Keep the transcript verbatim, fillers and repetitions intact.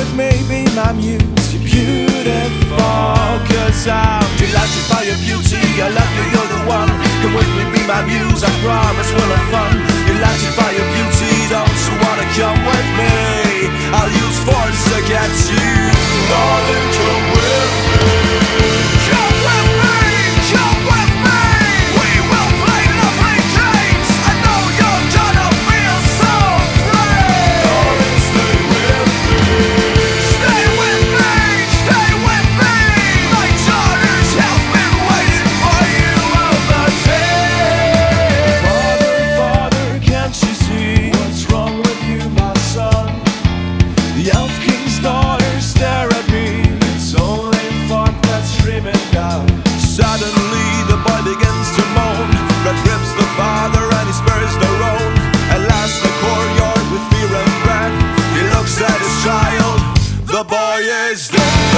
with me, be my muse. You're beautiful, cause I'm delighted by your beauty. I love you, you're the one. Come with me, be my muse. I promise we'll have fun. Delighted by your beauty, don't you wanna come with me? I'll use force to get you. Darling, come with me. Come with me, come with me. We will play lovely games. I know you're gonna feel so free. Darling, stay with me. Stay with me, stay with me. My daughters have been waiting for you all the day. Father, Father, can't you see what's wrong with you, my son? The Elf King's daughters stare at me. It's only fun that's streaming down. Suddenly the boy begins to moan. Red grips the father and he spurs the roan. At last the courtyard with fear and dread. He looks at his child. The boy is dead.